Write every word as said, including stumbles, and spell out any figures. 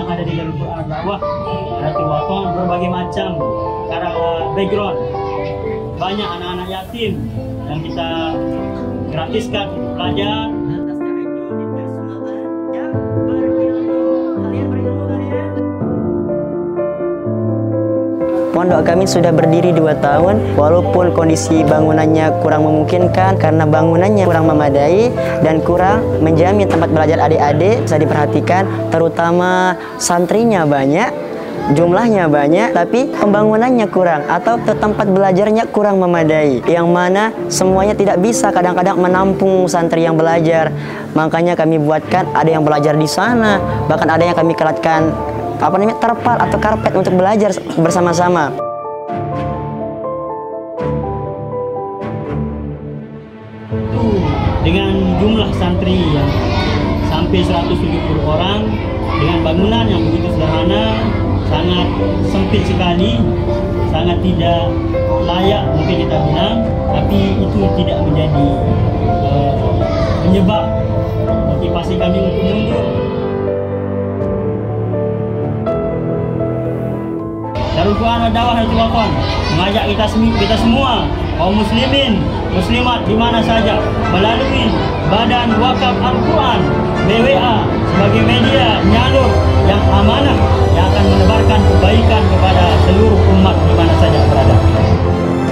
yang ada di Darul Quran Dakwah Hayatul Wathon berbagai macam karena background. Banyak anak-anak yatim yang kita gratiskan untuk belajar. Pondok kami sudah berdiri dua tahun, walaupun kondisi bangunannya kurang memungkinkan karena bangunannya kurang memadai dan kurang menjamin tempat belajar adik-adik. Bisa diperhatikan, terutama santrinya banyak, jumlahnya banyak, tapi pembangunannya kurang atau tempat belajarnya kurang memadai, yang mana semuanya tidak bisa kadang-kadang menampung santri yang belajar. Makanya kami buatkan ada yang belajar di sana, bahkan ada yang kami keratkan apa namanya terpal atau karpet untuk belajar bersama-sama. Dengan jumlah santri yang sampai seratus tujuh puluh orang, dengan bangunan yang begitu sederhana, sangat sempit sekali, sangat tidak layak mungkin kita bilang, tapi itu tidak menjadi uh, penyebab motivasi kami untuk mundur. Darul Quran Dakwah Hayatul Wathon mengajak kita, kita semua kaum muslimin, muslimat di mana saja melalui Badan Wakaf Al-Quran B W A sebagai media nyalur yang amanah yang akan menebarkan kebaikan kepada seluruh umat di mana saja berada.